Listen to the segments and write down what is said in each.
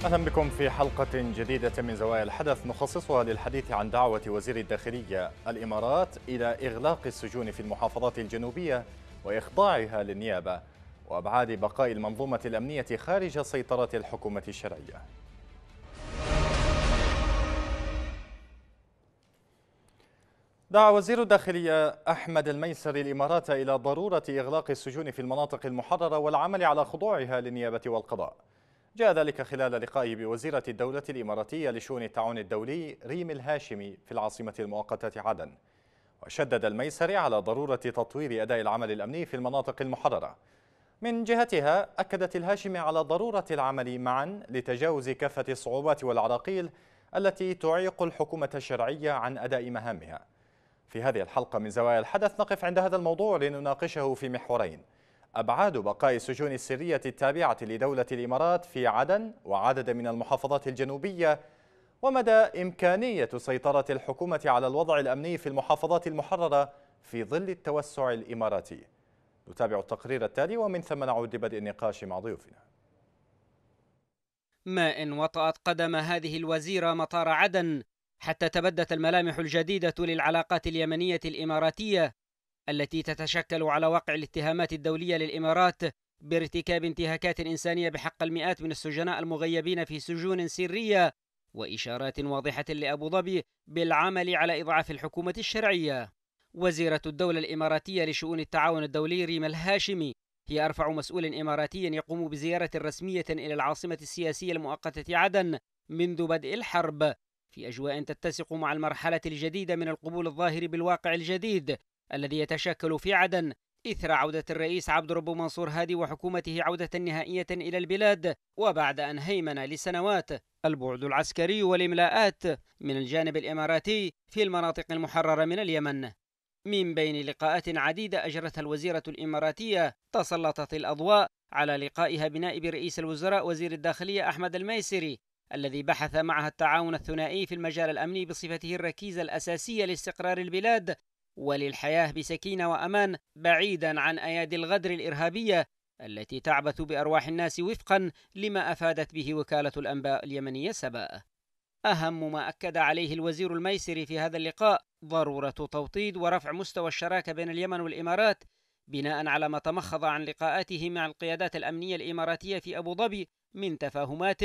أهلا بكم في حلقة جديدة من زوايا الحدث نخصصها للحديث عن دعوة وزير الداخلية الإمارات إلى إغلاق السجون في المحافظات الجنوبية وإخضاعها للنيابة وأبعاد بقاء المنظومة الأمنية خارج سيطرة الحكومة الشرعية. دعا وزير الداخلية أحمد الميسري الإمارات إلى ضرورة إغلاق السجون في المناطق المحررة والعمل على خضوعها للنيابة والقضاء. جاء ذلك خلال لقائه بوزيرة الدولة الإماراتية لشؤون التعاون الدولي ريم الهاشمي في العاصمة المؤقتة عدن. وشدد الميسري على ضرورة تطوير أداء العمل الأمني في المناطق المحررة. من جهتها أكدت الهاشمي على ضرورة العمل معا لتجاوز كافة الصعوبات والعراقيل التي تعيق الحكومة الشرعية عن أداء مهامها. في هذه الحلقة من زوايا الحدث نقف عند هذا الموضوع لنناقشه في محورين: أبعاد بقاء السجون السرية التابعة لدولة الإمارات في عدن وعدد من المحافظات الجنوبية، ومدى إمكانية سيطرة الحكومة على الوضع الأمني في المحافظات المحررة في ظل التوسع الإماراتي. نتابع التقرير التالي ومن ثم نعود لبدء النقاش مع ضيوفنا. ما إن وطأت قدم هذه الوزيرة مطار عدن حتى تبدت الملامح الجديدة للعلاقات اليمنية الإماراتية التي تتشكل على واقع الاتهامات الدولية للإمارات بارتكاب انتهاكات إنسانية بحق المئات من السجناء المغيبين في سجون سرية، وإشارات واضحة لأبو ظبي بالعمل على إضعاف الحكومة الشرعية. وزيرة الدولة الإماراتية لشؤون التعاون الدولي ريم الهاشمي هي أرفع مسؤول إماراتي يقوم بزيارة رسمية إلى العاصمة السياسية المؤقتة عدن منذ بدء الحرب، في أجواء تتسق مع المرحلة الجديدة من القبول الظاهر بالواقع الجديد الذي يتشكل في عدن إثر عودة الرئيس عبد ربه منصور هادي وحكومته عودة نهائية إلى البلاد، وبعد أن هيمن لسنوات البعد العسكري والإملاءات من الجانب الإماراتي في المناطق المحررة من اليمن. من بين لقاءات عديدة أجرتها الوزيرة الإماراتية تسلطت الأضواء على لقائها بنائب رئيس الوزراء وزير الداخلية أحمد الميسري الذي بحث معها التعاون الثنائي في المجال الأمني بصفته الركيزة الأساسية لاستقرار البلاد وللحياة بسكينة وأمان بعيدا عن أيادي الغدر الإرهابية التي تعبث بأرواح الناس وفقا لما أفادت به وكالة الأنباء اليمنية سبأ. أهم ما أكد عليه الوزير الميسري في هذا اللقاء ضرورة توطيد ورفع مستوى الشراكة بين اليمن والإمارات بناء على ما تمخض عن لقاءاته مع القيادات الأمنية الإماراتية في أبو ظبي من تفاهمات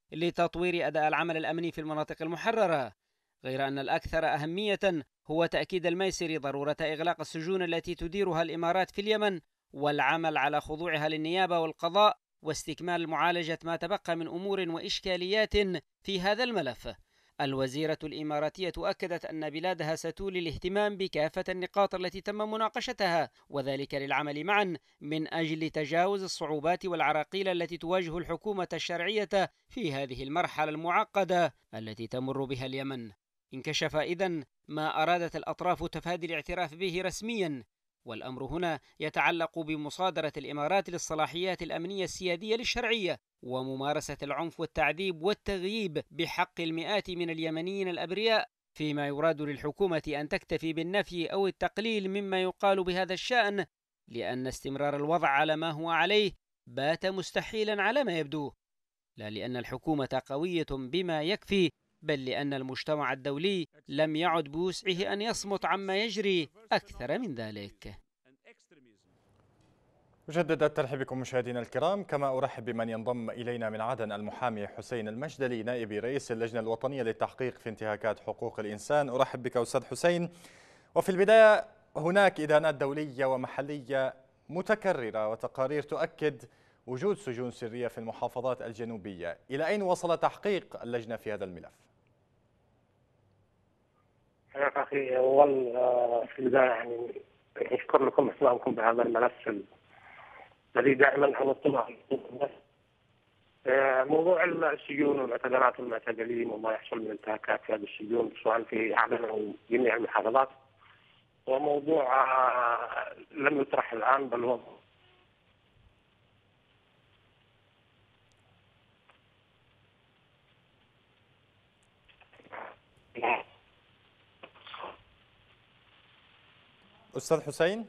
لتطوير أداء العمل الأمني في المناطق المحررة. غير أن الأكثر أهمية هو تأكيد الميسري ضرورة إغلاق السجون التي تديرها الإمارات في اليمن والعمل على خضوعها للنيابة والقضاء واستكمال معالجة ما تبقى من أمور وإشكاليات في هذا الملف. الوزيرة الإماراتية أكدت أن بلادها ستولي الاهتمام بكافة النقاط التي تم مناقشتها، وذلك للعمل معا من أجل تجاوز الصعوبات والعراقيل التي تواجه الحكومة الشرعية في هذه المرحلة المعقدة التي تمر بها اليمن. انكشف إذن ما أرادت الأطراف تفادي الاعتراف به رسميا، والأمر هنا يتعلق بمصادرة الإمارات للصلاحيات الأمنية السيادية للشرعية وممارسة العنف والتعذيب والتغييب بحق المئات من اليمنيين الأبرياء، فيما يراد للحكومة أن تكتفي بالنفي أو التقليل مما يقال بهذا الشأن، لأن استمرار الوضع على ما هو عليه بات مستحيلا على ما يبدو، لا لأن الحكومة قوية بما يكفي، بل لأن المجتمع الدولي لم يعد بوسعه أن يصمت عما يجري أكثر من ذلك. أجدد الترحيب بكم مشاهدينا الكرام، كما أرحب بمن ينضم إلينا من عدن المحامي حسين المجدلي نائب رئيس اللجنة الوطنية للتحقيق في انتهاكات حقوق الإنسان. أرحب بك أستاذ حسين. وفي البداية، هناك إدانات دولية ومحلية متكررة وتقارير تؤكد وجود سجون سرية في المحافظات الجنوبية، إلى أين وصل تحقيق اللجنة في هذا الملف؟ يا أخي أول في البداية يعني أشكر لكم إهتمامكم بهذا الملف الذي دائما نطلع موضوع السجون والاعتقالات والمعتقلين وما يحصل من انتهاكات في هذه السجون سواء في عدن أو جميع المحافظات، وموضوع لم يطرح الآن بل هو أستاذ حسين؟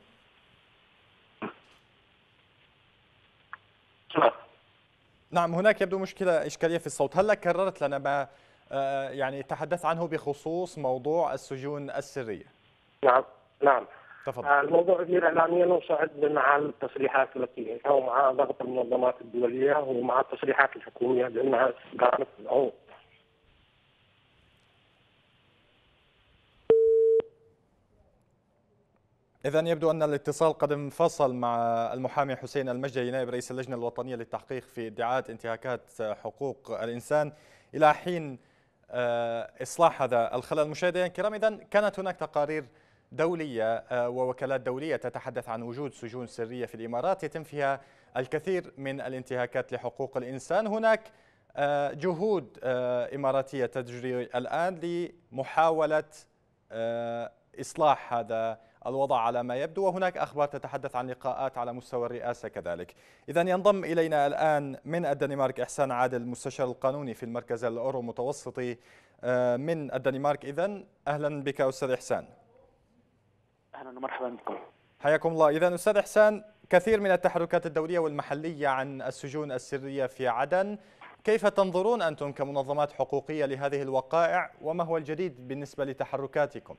نعم، هناك يبدو إشكالية في الصوت. هل كررت لنا ما يعني تحدث عنه بخصوص موضوع السجون السرية؟ نعم. نعم. تفضل. الموضوع غير إعلاميا وصعد مع التصريحات التي ومع ضغط المنظمات الدولية ومع التصريحات الحكومية بأنها قامت بالعنف. إذن يبدو أن الاتصال قد انفصل مع المحامي حسين المجدلي نائب رئيس اللجنة الوطنية للتحقيق في ادعاءات انتهاكات حقوق الإنسان إلى حين إصلاح هذا الخلل. مشاهدينا الكرام، إذن كانت هناك تقارير دولية ووكالات دولية تتحدث عن وجود سجون سرية في الإمارات يتم فيها الكثير من الانتهاكات لحقوق الإنسان. هناك جهود إماراتية تجري الآن لمحاولة إصلاح هذا الوضع على ما يبدو، وهناك أخبار تتحدث عن لقاءات على مستوى الرئاسة كذلك. إذا ينضم إلينا الآن من الدنمارك إحسان عادل، المستشار القانوني في المركز الأورو متوسطي من الدنمارك. إذا أهلا بك أستاذ إحسان. أهلا ومرحبا بكم. حياكم الله. إذا أستاذ إحسان، كثير من التحركات الدولية والمحلية عن السجون السرية في عدن، كيف تنظرون أنتم كمنظمات حقوقية لهذه الوقائع، وما هو الجديد بالنسبة لتحركاتكم؟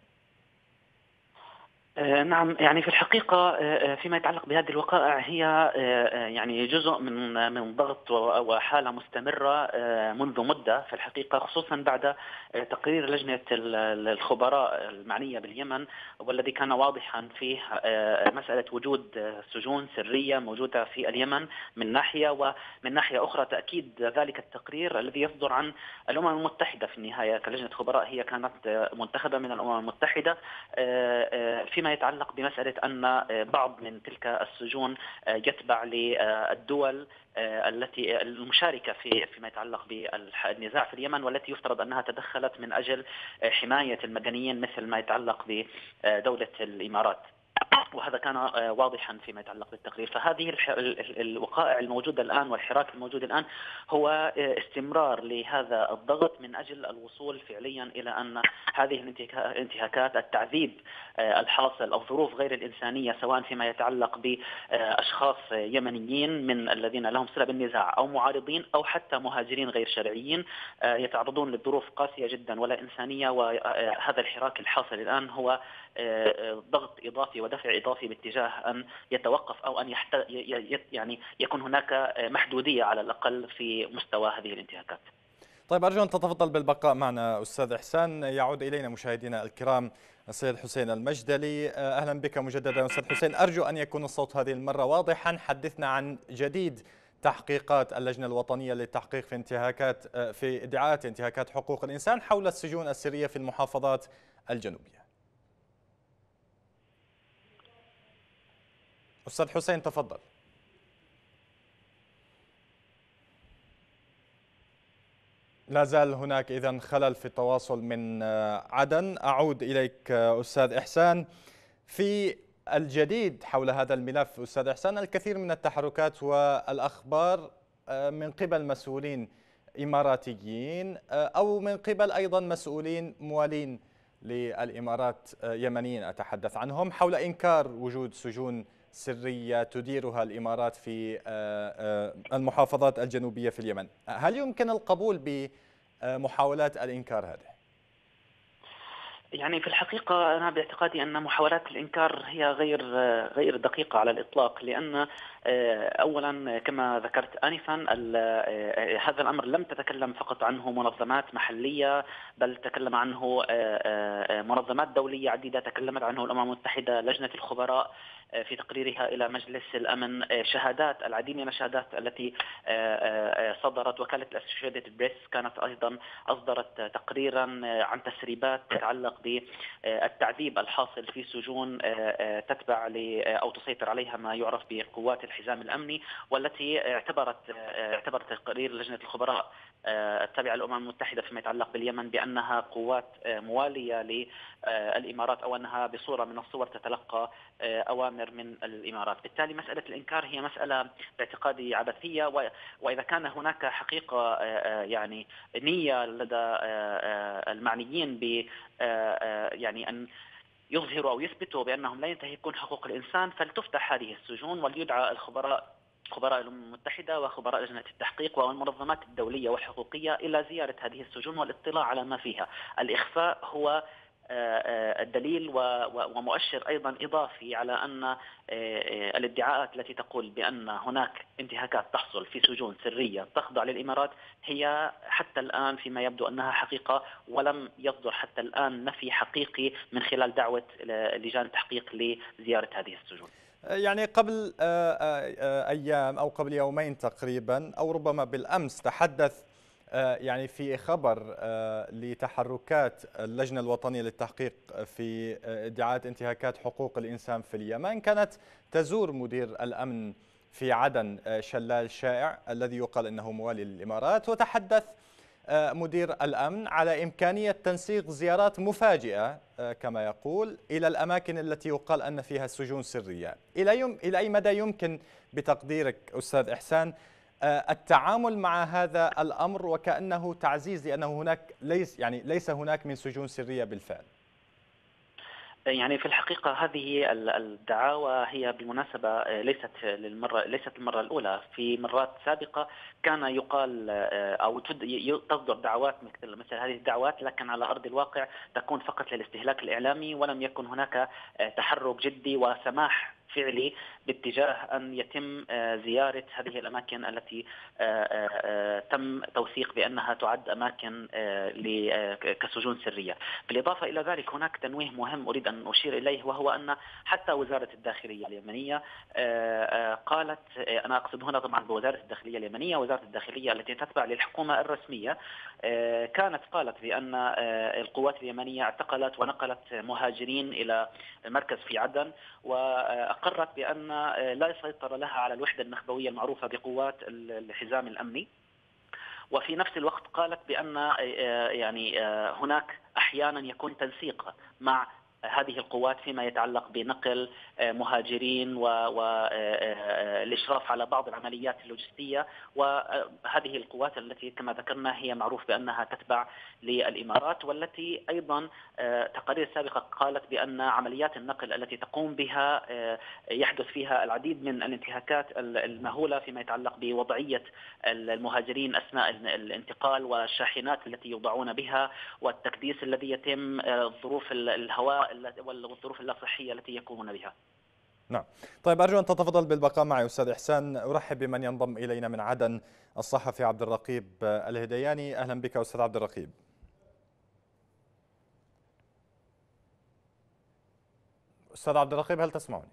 نعم، يعني في الحقيقة فيما يتعلق بهذه الوقائع هي يعني جزء من ضغط وحالة مستمرة منذ مدة في الحقيقة، خصوصا بعد تقرير لجنة الخبراء المعنية باليمن، والذي كان واضحا فيه مسألة وجود سجون سرية موجودة في اليمن من ناحية، ومن ناحية أخرى تأكيد ذلك التقرير الذي يصدر عن الأمم المتحدة. في النهاية كلجنة خبراء هي كانت منتخبة من الأمم المتحدة فيما يتعلق بمسألة أن بعض من تلك السجون يتبع للدول التي المشاركة فيما يتعلق بالنزاع في اليمن، والتي يفترض أنها تدخلت من أجل حماية المدنيين مثل ما يتعلق بدولة الإمارات، وهذا كان واضحا فيما يتعلق بالتقرير. فهذه الوقائع الموجودة الآن والحراك الموجود الآن هو استمرار لهذا الضغط من أجل الوصول فعليا إلى أن هذه الانتهاكات، التعذيب الحاصل، الظروف غير الإنسانية، سواء فيما يتعلق بأشخاص يمنيين من الذين لهم صلة بالنزاع أو معارضين أو حتى مهاجرين غير شرعيين، يتعرضون لظروف قاسية جدا ولا إنسانية. وهذا الحراك الحاصل الآن هو ضغط إضافي ودفع إضافي باتجاه أن يتوقف أو أن يعني يكون هناك محدودية على الأقل في مستوى هذه الانتهاكات. طيب، أرجو أن تتفضل بالبقاء معنا أستاذ إحسان. يعود إلينا مشاهدينا الكرام السيد حسين المجدلي. أهلا بك مجددا أستاذ حسين. أرجو أن يكون الصوت هذه المرة واضحا. حدثنا عن جديد تحقيقات اللجنة الوطنية للتحقيق في ادعاءات انتهاكات حقوق الإنسان حول السجون السرية في المحافظات الجنوبية. أستاذ حسين تفضل. لا زال هناك إذن خلل في التواصل من عدن. أعود إليك أستاذ إحسان. في الجديد حول هذا الملف أستاذ إحسان، الكثير من التحركات والأخبار من قبل مسؤولين إماراتيين أو من قبل أيضا مسؤولين موالين للإمارات، يمنيين أتحدث عنهم، حول إنكار وجود سجون سرية تديرها الإمارات في المحافظات الجنوبية في اليمن. هل يمكن القبول بمحاولات الإنكار هذه؟ يعني في الحقيقة أنا باعتقادي أن محاولات الإنكار هي غير دقيقة على الإطلاق، لأن أولا كما ذكرت آنفا هذا الأمر لم تتكلم فقط عنه منظمات محلية، بل تكلم عنه منظمات دولية عديدة، تكلمت عنه الأمم المتحدة، لجنة الخبراء في تقريرها إلى مجلس الأمن، شهادات، العديد من الشهادات التي صدرت. وكالة الأسوشيتد بريس كانت أيضا أصدرت تقريرا عن تسريبات تتعلق بالتعذيب الحاصل في سجون تتبع أو تسيطر عليها ما يعرف بقوات الحزام الأمني، والتي اعتبرت تقرير لجنة الخبراء التابعة للأمم المتحدة فيما يتعلق باليمن بأنها قوات موالية للإمارات، أو أنها بصورة من الصور تتلقى أوامر من الإمارات. بالتالي مسألة الإنكار هي مسألة باعتقادي عبثية، وإذا كان هناك حقيقة يعني نية لدى المعنيين ب يعني أن يظهروا أو يثبتوا بأنهم لا ينتهكون حقوق الإنسان، فلتفتح هذه السجون وليدعى الخبراء خبراء الأمم المتحدة وخبراء لجنة التحقيق والمنظمات الدولية والحقوقية إلى زيارة هذه السجون والاطلاع على ما فيها. الإخفاء هو الدليل ومؤشر أيضا إضافي على أن الادعاءات التي تقول بأن هناك انتهاكات تحصل في سجون سرية تخضع للإمارات هي حتى الآن فيما يبدو أنها حقيقة، ولم يصدر حتى الآن نفي حقيقي من خلال دعوة لجان التحقيق لزيارة هذه السجون. يعني قبل أيام أو قبل يومين تقريبا أو ربما بالأمس تحدث يعني في خبر لتحركات اللجنة الوطنية للتحقيق في ادعاءات انتهاكات حقوق الإنسان في اليمن، كانت تزور مدير الأمن في عدن شلال شائع الذي يقال أنه موالي للإمارات، وتحدث مدير الأمن على إمكانية تنسيق زيارات مفاجئة كما يقول إلى الأماكن التي يقال أن فيها السجون سرية. إلى أي مدى يمكن بتقديرك أستاذ إحسان التعامل مع هذا الأمر وكأنه تعزيز لأنه هناك ليس هناك من سجون سرية بالفعل؟ يعني في الحقيقة هذه الدعاوى هي بالمناسبة ليست المرة الأولى. في مرات سابقة كان يقال أو تصدر دعوات مثل هذه الدعوات، لكن على أرض الواقع تكون فقط للاستهلاك الإعلامي، ولم يكن هناك تحرك جدي وسماح فعلي باتجاه أن يتم زيارة هذه الأماكن التي تم توثيق بأنها تعد أماكن كسجون سرية. بالإضافة إلى ذلك هناك تنويه مهم أريد أن أشير إليه، وهو أن حتى وزارة الداخلية اليمنية قالت، أنا أقصد هنا طبعا بوزارة الداخلية اليمنية، وزارة الداخلية التي تتبع للحكومة الرسمية، كانت قالت بأن القوات اليمنية اعتقلت ونقلت مهاجرين إلى مركز في عدن، وأقرت بأن لا يسيطر لها على الوحدة النخبوية المعروفة بقوات الحزام الأمني. وفي نفس الوقت قالت بأن يعني هناك أحيانا يكون تنسيق مع هذه القوات فيما يتعلق بنقل مهاجرين والإشراف على بعض العمليات اللوجستية، وهذه القوات التي كما ذكرنا هي معروف بأنها تتبع للإمارات، والتي أيضا تقارير سابقة قالت بأن عمليات النقل التي تقوم بها يحدث فيها العديد من الانتهاكات المهولة فيما يتعلق بوضعية المهاجرين أثناء الانتقال، والشاحنات التي يوضعون بها، والتكديس الذي يتم، ظروف الهواء والظروف اللاصحية التي يقومون بها. نعم. طيب أرجو أن تتفضل بالبقاء معي أستاذ إحسان. أرحب بمن ينضم إلينا من عدن، الصحفي عبد الرقيب الهدياني. أهلا بك أستاذ عبد الرقيب. أستاذ عبد الرقيب هل تسمعني؟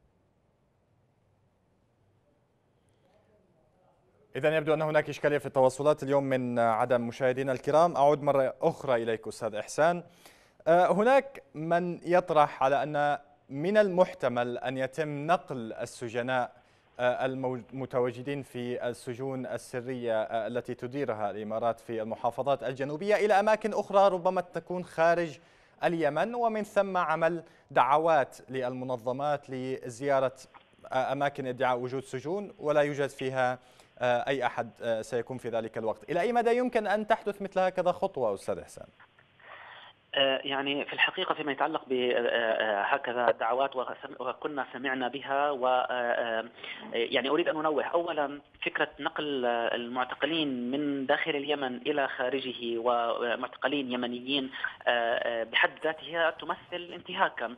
إذن يبدو أن هناك إشكالية في التواصلات اليوم من عدن. مشاهدينا الكرام، أعود مرة أخرى إليك أستاذ إحسان. هناك من يطرح على أن من المحتمل أن يتم نقل السجناء المتواجدين في السجون السرية التي تديرها الإمارات في المحافظات الجنوبية إلى أماكن أخرى ربما تكون خارج اليمن، ومن ثم عمل دعوات للمنظمات لزيارة أماكن ادعاء وجود سجون ولا يوجد فيها أي أحد سيكون في ذلك الوقت. إلى أي مدى يمكن أن تحدث مثل هكذا خطوة أستاذ إحسان؟ يعني في الحقيقة فيما يتعلق بهكذا دعوات وكنا سمعنا بها، و يعني أريد أن أنوه أولا فكرة نقل المعتقلين من داخل اليمن إلى خارجه ومعتقلين يمنيين بحد ذاتها تمثل انتهاكا،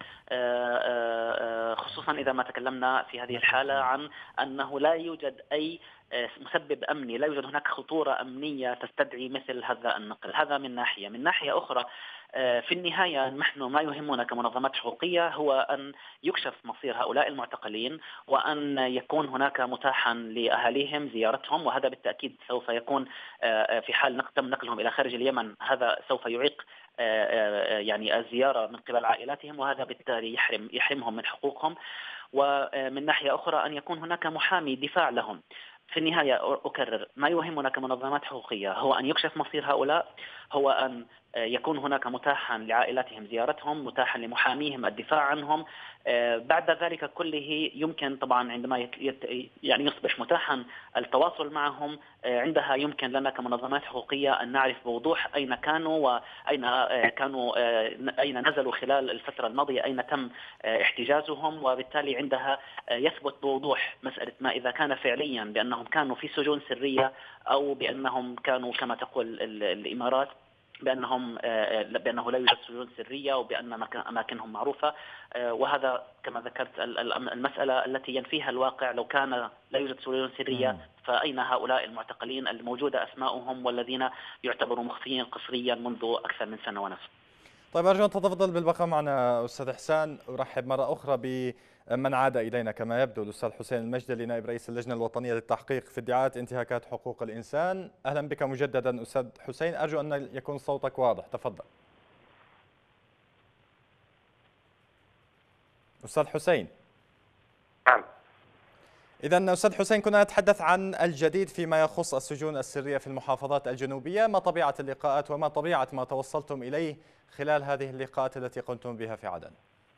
خصوصا إذا ما تكلمنا في هذه الحالة عن أنه لا يوجد أي مسبب أمني، لا يوجد هناك خطورة أمنية تستدعي مثل هذا النقل. هذا من ناحية. من ناحية أخرى في النهاية نحن ما يهمنا كمنظمات حقوقية هو أن يكشف مصير هؤلاء المعتقلين، وأن يكون هناك متاحا لأهاليهم زيارتهم، وهذا بالتأكيد سوف يكون في حال تم نقلهم إلى خارج اليمن، هذا سوف يعيق يعني الزيارة من قبل عائلاتهم، وهذا بالتالي يحرمهم من حقوقهم. ومن ناحية أخرى أن يكون هناك محامي دفاع لهم. في النهاية أكرر، ما يهمنا كمنظمات حقوقية هو أن يكشف مصير هؤلاء، هو أن يكون هناك متاحا لعائلاتهم زيارتهم، متاحا لمحاميهم الدفاع عنهم. بعد ذلك كله يمكن طبعا عندما يعني يصبح متاحا التواصل معهم، عندها يمكن لنا كمنظمات حقوقية أن نعرف بوضوح أين كانوا أين نزلوا خلال الفترة الماضية، أين تم احتجازهم، وبالتالي عندها يثبت بوضوح مسألة ما إذا كان فعليا بأنهم كانوا في سجون سرية أو بأنهم كانوا كما تقول الإمارات بأنه لا يوجد سجون سرية وبأن أماكنهم معروفة. وهذا كما ذكرت المسألة التي ينفيها الواقع. لو كان لا يوجد سجون سرية فأين هؤلاء المعتقلين الموجودة أسماؤهم والذين يعتبروا مخفيين قسريا منذ أكثر من سنة ونصف؟ طيب أرجو أن تتفضل بالبقاء معنا أستاذ إحسان. أرحب مرة أخرى بمن عاد إلينا كما يبدو، الأستاذ حسين المجدلي نائب رئيس اللجنة الوطنية للتحقيق في ادعاءات انتهاكات حقوق الإنسان. أهلا بك مجددا أستاذ حسين، أرجو أن يكون صوتك واضح، تفضل أستاذ حسين. نعم. إذا أستاذ حسين، كنا نتحدث عن الجديد فيما يخص السجون السرية في المحافظات الجنوبية. ما طبيعة اللقاءات وما طبيعة ما توصلتم إليه خلال هذه اللقاءات التي قمتم بها في عدن؟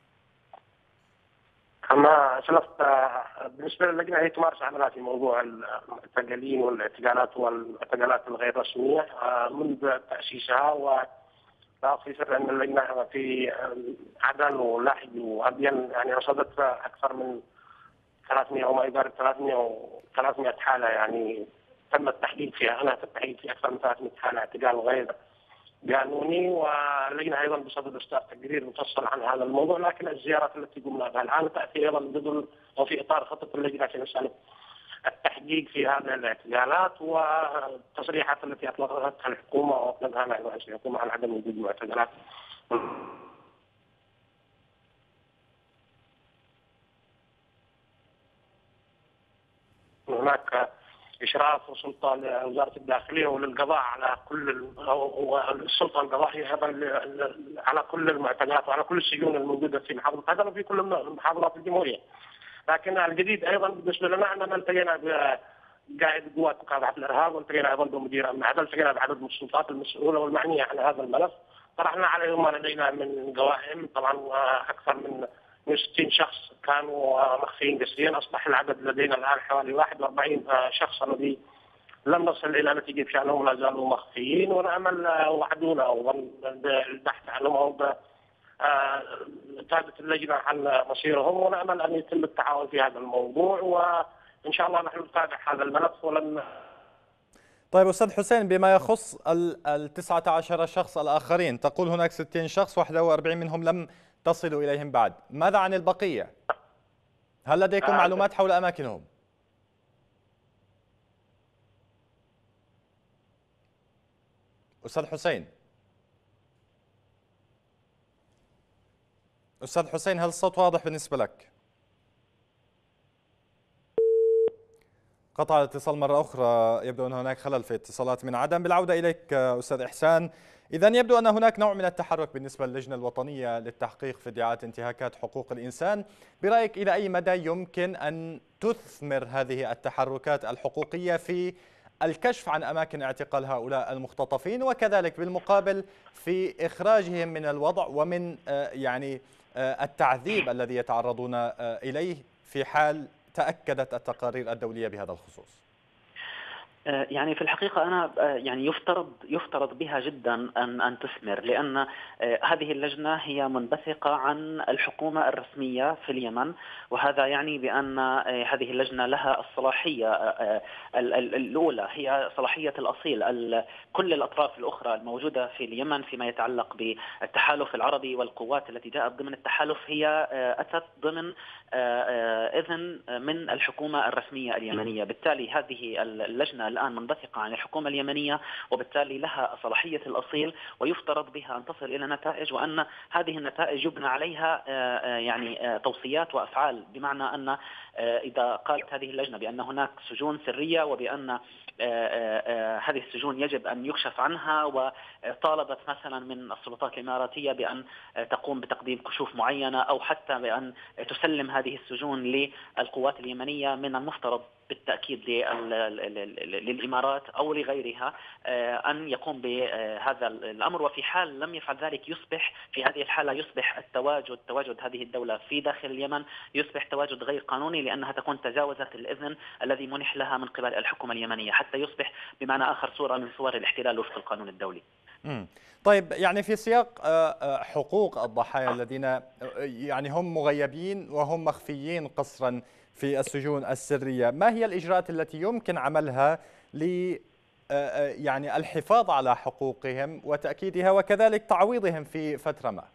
كما سلفت، بالنسبة للجنة هي تمارس عملها في موضوع المعتقلين والاعتقالات والاعتقالات الغير رسمية منذ تأسيسها. ولا في سر أن اللجنة في عدن ولاحج وأبين يعني رصدت أكثر من 300 أو ما يقارب 300 حالة، يعني تم التحقيق فيها. أنا التحقيق في أكثر من 300 حالة اعتقال غير قانوني. واللجنة أيضا بصدد إصدار تقرير مفصل عن هذا الموضوع. لكن الزيارات التي قمنا بها الآن تأتي أيضا ضمن أو في إطار خطة اللجنة في مسألة التحقيق في هذه الاعتقالات والتصريحات التي أطلقتها الحكومة وأطلقها نائب رئيس الحكومة عن عدم وجود معتقلات. هناك إشراف وسلطة لوزارة الداخلية وللقضاء على كل السلطة القضائية أيضا على كل المعتقلات وعلى كل السجون الموجودة في محافظة عدن وفي كل محافظات الجمهورية. لكن الجديد أيضا بالنسبة لنا أننا التقينا بقائد قوات مكافحة الإرهاب، والتقينا أيضا بمدير أمن عدن، التقينا بعدد من السلطات المسؤولة والمعنية عن هذا الملف. طرحنا عليهم ما لدينا من قوائم، طبعا أكثر من 60 شخص كانوا مخفيين قسريا. أصبح العدد لدينا الآن حوالي 41 شخص الذي لم نصل إلى نتيجة بشأنهم لا زالوا مخفيين، ونأمل وعدونا بالبحث عنهم أو بإتابة اللجنة عن مصيرهم، ونأمل أن يتم التعاون في هذا الموضوع. وإن شاء الله نحن نتابع هذا الملف ولن. طيب أستاذ حسين، بما يخص ال 19 شخص الآخرين، تقول هناك 60 شخص 41 منهم لم تصلوا إليهم بعد، ماذا عن البقية؟ هل لديكم معلومات حول أماكنهم؟ أستاذ حسين، أستاذ حسين، هل الصوت واضح بالنسبة لك؟ قطع الاتصال مرة أخرى، يبدو أن هناك خلل في اتصالات من عدن. بالعودة إليك أستاذ إحسان، إذن يبدو أن هناك نوع من التحرك بالنسبة للجنة الوطنية للتحقيق في ادعاءات انتهاكات حقوق الإنسان. برأيك إلى أي مدى يمكن أن تثمر هذه التحركات الحقوقية في الكشف عن أماكن اعتقال هؤلاء المختطفين، وكذلك بالمقابل في إخراجهم من الوضع ومن التعذيب الذي يتعرضون إليه في حال تأكدت التقارير الدولية بهذا الخصوص؟ يعني في الحقيقة أنا يعني يفترض بها جدا أن تثمر، لأن هذه اللجنة هي منبثقة عن الحكومة الرسمية في اليمن، وهذا يعني بأن هذه اللجنة لها الصلاحية الأولى، هي صلاحية الأصيل. كل الأطراف الأخرى الموجودة في اليمن فيما يتعلق بالتحالف العربي والقوات التي جاءت ضمن التحالف هي أتت ضمن إذن من الحكومة الرسمية اليمنية. بالتالي هذه اللجنة الآن منبثقة عن الحكومة اليمنية، وبالتالي لها صلاحية الأصيل، ويفترض بها أن تصل إلى نتائج، وأن هذه النتائج يبنى عليها يعني توصيات وأفعال، بمعنى أن إذا قالت هذه اللجنة بأن هناك سجون سرية وبأن هذه السجون يجب أن يكشف عنها، وطالبت مثلا من السلطات الإماراتية بأن تقوم بتقديم كشوف معينة أو حتى بأن تسلم هذه السجون للقوات اليمنية، من المفترض بالتأكيد للإمارات أو لغيرها أن يقوم بهذا الأمر. وفي حال لم يفعل ذلك يصبح في هذه الحالة يصبح تواجد هذه الدولة في داخل اليمن يصبح تواجد غير قانوني، لأنها تكون تجاوزت الإذن الذي منح لها من قبل الحكومة اليمنية، حتى يصبح بمعنى آخر صورة من صور الاحتلال وفق القانون الدولي. طيب، يعني في سياق حقوق الضحايا الذين يعني هم مغيبين وهم مخفيين قسرا في السجون السرية، ما هي الإجراءات التي يمكن عملها ل يعني الحفاظ على حقوقهم وتأكيدها وكذلك تعويضهم في فترة ما؟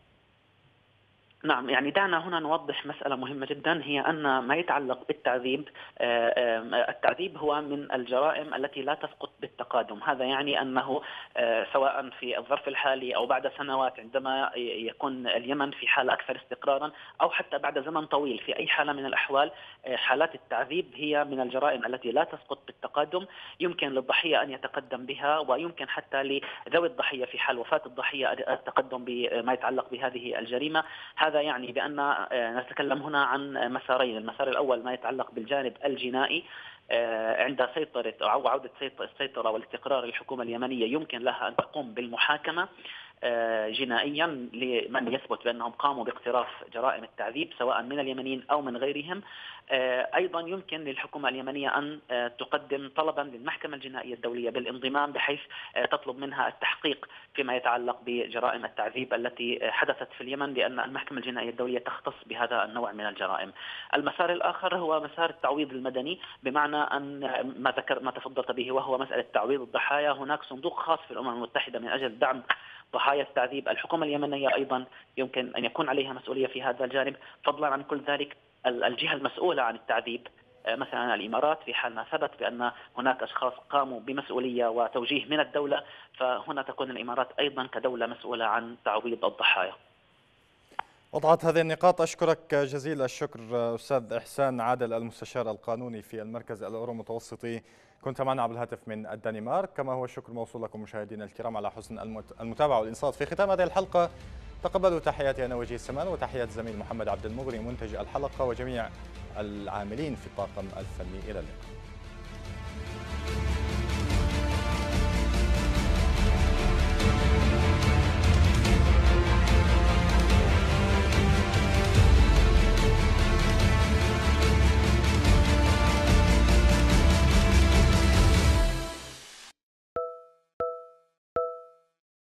نعم، يعني دعنا هنا نوضح مسألة مهمة جدا، هي أن ما يتعلق بالتعذيب، التعذيب هو من الجرائم التي لا تسقط بالتقادم. هذا يعني أنه سواء في الظرف الحالي أو بعد سنوات عندما يكون اليمن في حالة أكثر استقرارا، أو حتى بعد زمن طويل، في أي حالة من الأحوال حالات التعذيب هي من الجرائم التي لا تسقط بالتقادم. يمكن للضحية أن يتقدم بها، ويمكن حتى لذوي الضحية في حال وفاة الضحية التقدم بما يتعلق بهذه الجريمة. هذا يعني بأن نتكلم هنا عن مسارين. المسار الأول ما يتعلق بالجانب الجنائي، عند سيطرة أو عودة السيطرة والاستقرار للحكومة اليمنية يمكن لها أن تقوم بالمحاكمة جنائيا لمن يثبت بأنهم قاموا باقتراف جرائم التعذيب سواء من اليمنيين أو من غيرهم. أيضا يمكن للحكومة اليمنية أن تقدم طلبا للمحكمة الجنائية الدولية بالانضمام، بحيث تطلب منها التحقيق فيما يتعلق بجرائم التعذيب التي حدثت في اليمن، لأن المحكمة الجنائية الدولية تختص بهذا النوع من الجرائم. المسار الآخر هو مسار التعويض المدني، بمعنى أن ما تفضلت به وهو مسألة تعويض الضحايا. هناك صندوق خاص في الأمم المتحدة من أجل دعم ضحايا التعذيب. الحكومة اليمنية أيضا يمكن أن يكون عليها مسؤولية في هذا الجانب. فضلا عن كل ذلك، الجهة المسؤولة عن التعذيب مثلا الإمارات، في حال ما ثبت بأن هناك أشخاص قاموا بمسؤولية وتوجيه من الدولة، فهنا تكون الإمارات أيضا كدولة مسؤولة عن تعويض الضحايا. وضعت هذه النقاط. أشكرك جزيل الشكر أستاذ إحسان عادل، المستشار القانوني في المركز الأورو متوسطي، كنت معنا عبر الهاتف من الدنمارك. كما هو الشكر موصول لكم مشاهدينا الكرام على حسن المتابعة والإنصات. في ختام هذه الحلقة تقبلوا تحياتي أنا وجيه السمان، وتحيات زميل محمد عبد المغري منتج الحلقة، وجميع العاملين في الطاقم الفني. إلى اللقاء.